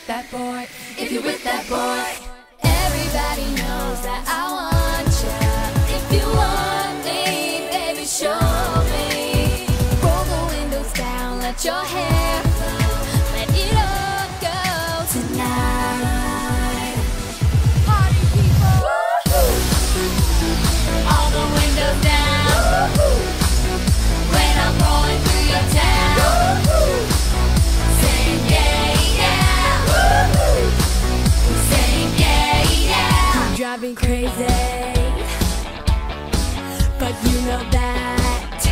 with that boy, if you're with that boy. Everybody knows that I want you. If you want me, baby, show me. Roll the windows down, let your hair flow, let it all go tonight. Party people, all the windows down. When I'm rolling through your town, saying yeah, yeah, saying yeah, yeah. I'm driving crazy, but you know that.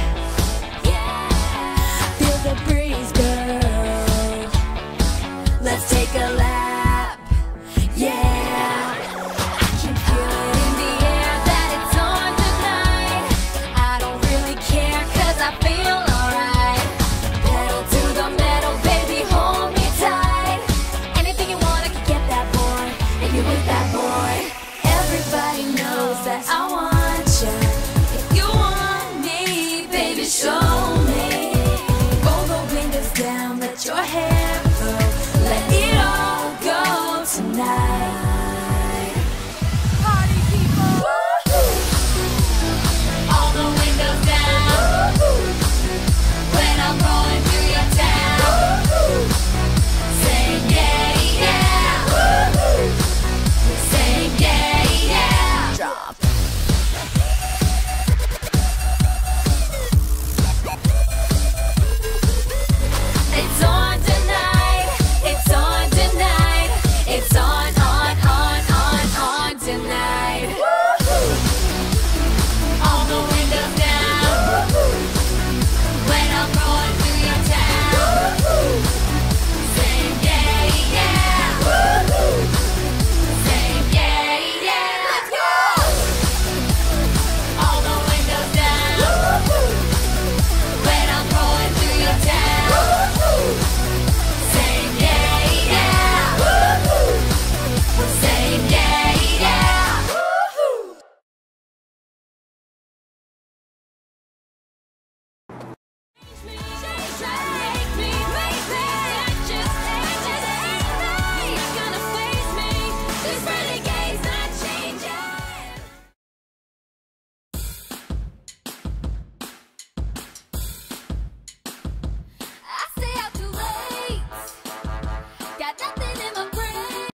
Feel the breeze, girl. Let's take a lap, yeah. I can feel it in the air that it's on tonight. I don't really care 'cause I feel alright. Pedal to the metal, baby, hold me tight. Anything you want, I can get that boy, if you're with that boy. Everybody knows that I want you. If you want me, baby, show me. Roll the windows down, let your hair